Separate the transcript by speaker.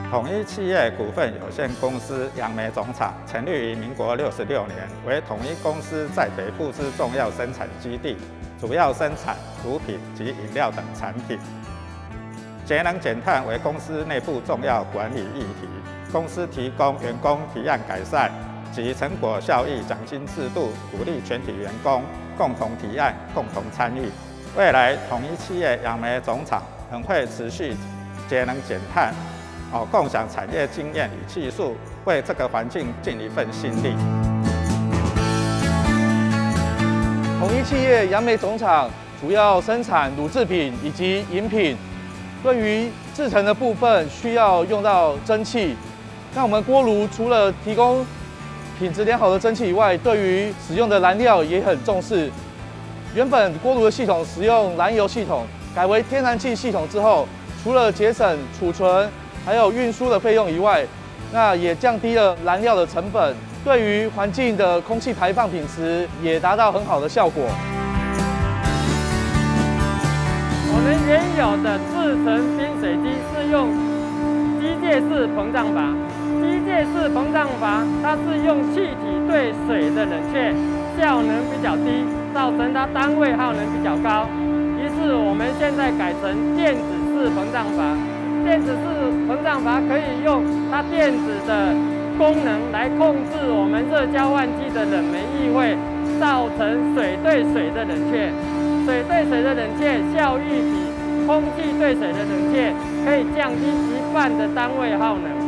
Speaker 1: 统一企业股份有限公司杨梅总厂成立于民国66年，为统一公司在北部之重要生产基地，主要生产乳品及饮料等产品。节能减碳为公司内部重要管理议题，公司提供员工提案改善及成果效益奖金制度，鼓励全体员工共同提案、共同参与。未来统一企业杨梅总厂仍会持续节能减碳。共享产业经验与技术，为这个环境尽一份心力。
Speaker 2: 统一企业杨梅总厂主要生产乳制品以及饮品，对于制成的部分需要用到蒸汽。那我们锅炉除了提供品质良好的蒸汽以外，对于使用的燃料也很重视。原本锅炉的系统使用燃油系统，改为天然气系统之后，除了节省储存还有运输的费用以外，那也降低了燃料的成本，对于环境的空气排放品质也达到很好的效果。
Speaker 3: 我们原有的制成冰水机是用机械式膨胀阀，机械式膨胀阀它是用气体对水的冷却，效能比较低，造成它单位耗能比较高。于是我们现在改成电子式膨胀阀。电子式膨胀阀可以用它电子的功能来控制我们热交换器的冷媒异会，造成水对水的冷却。水对水的冷却效益比空气对水的冷却可以降低1半的单位耗能。